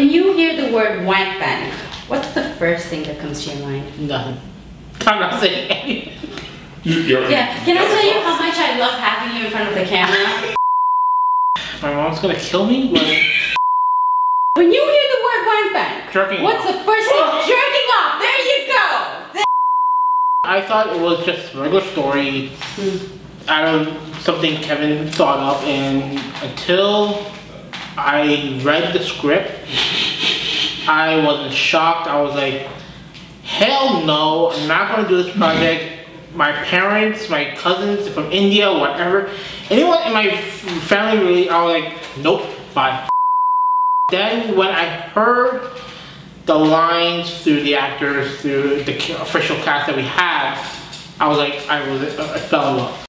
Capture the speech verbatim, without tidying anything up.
When you hear the word Wankbank, what's the first thing that comes to your mind? Nothing. I'm not saying anything. Yeah, can I tell you how much I love having you in front of the camera? My mom's gonna kill me? But... When you hear the word Wankbank, jerking what's off. the first thing? Jerking off! There you go! I thought it was just a regular story mm. out of something Kevin thought of, and until I read the script, I wasn't shocked. I was like, hell no, I'm not gonna do this project. My parents, my cousins from India, whatever, anyone in my family really, I was like, nope, bye. Then when I heard the lines through the actors, through the official cast that we had, I was like, I was, I fell in love.